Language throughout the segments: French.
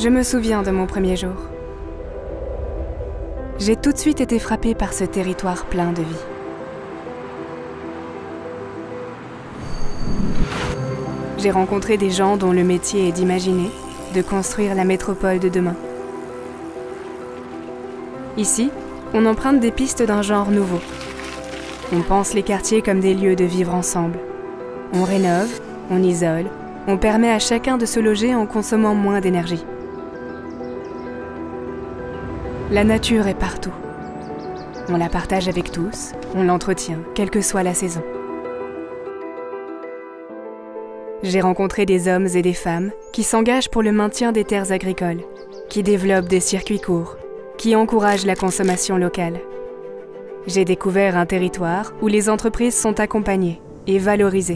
Je me souviens de mon premier jour. J'ai tout de suite été frappée par ce territoire plein de vie. J'ai rencontré des gens dont le métier est d'imaginer, de construire la métropole de demain. Ici, on emprunte des pistes d'un genre nouveau. On pense les quartiers comme des lieux de vivre ensemble. On rénove, on isole, on permet à chacun de se loger en consommant moins d'énergie. La nature est partout. On la partage avec tous, on l'entretient, quelle que soit la saison. J'ai rencontré des hommes et des femmes qui s'engagent pour le maintien des terres agricoles, qui développent des circuits courts, qui encouragent la consommation locale. J'ai découvert un territoire où les entreprises sont accompagnées et valorisées.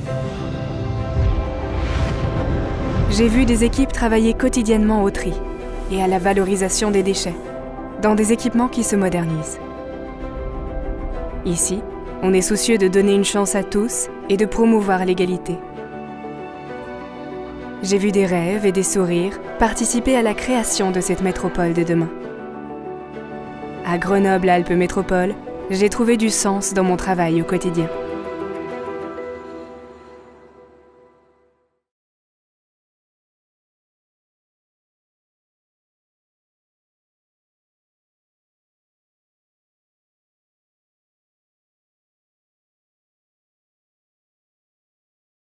J'ai vu des équipes travailler quotidiennement au tri et à la valorisation des déchets, dans des équipements qui se modernisent. Ici, on est soucieux de donner une chance à tous et de promouvoir l'égalité. J'ai vu des rêves et des sourires participer à la création de cette métropole de demain. À Grenoble-Alpes Métropole, j'ai trouvé du sens dans mon travail au quotidien.